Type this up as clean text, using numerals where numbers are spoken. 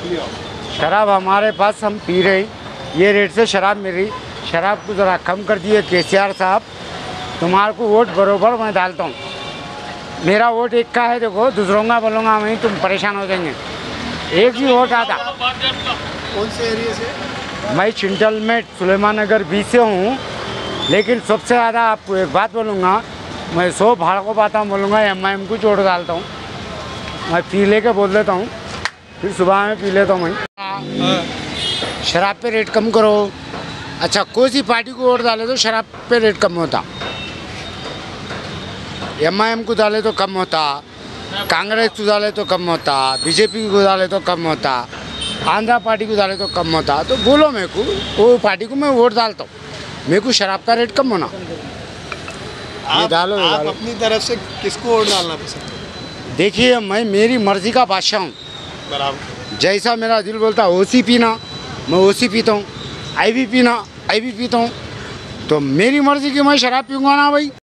शराब हमारे पास हम पी रहे, ये रेट से शराब मिल रही। शराब को ज़रा कम कर दिए केसीआर साहब। तुम्हारे को वोट बरोबर मैं डालता हूँ। मेरा वोट एक का है, देखो दूसरों का बोलूँगा मैं, तुम परेशान हो जाएंगे। एक ही वोट आता। कौन से एरिया से? मैं चिंटल में सुलेमान नगर 20 से हूँ, लेकिन सबसे ज़्यादा आपको एक बात बोलूँगा, मैं 100 भाड़ को बात बोलूँगा, MIM को वोट डालता हूँ। मैं पी ले के बोल देता हूँ, फिर सुबह में पी लेता हूँ। मैं शराब पे रेट कम करो। अच्छा, कोई सी पार्टी को वोट डाले तो शराब पे रेट कम होता, MIM को डाले तो कम होता, कांग्रेस को डाले तो कम होता, BJP को डाले तो कम होता, आंध्रा पार्टी को डाले तो कम होता। तो बोलो मेरे को, वो पार्टी को मैं वोट डालता हूँ। मेरे को शराब का रेट कम होना। आप डालो। अपनी तरफ से किसको वोट डालना पसंद है? देखिए, मैं मेरी मर्जी का बादशाह हूँ। बराबर। जैसा मेरा दिल बोलता है ओसी पीना, मैं ओसी पीता हूँ। IB पीना, IB पीता हूँ। तो मेरी मर्जी की मैं शराब पीऊँगा ना भाई।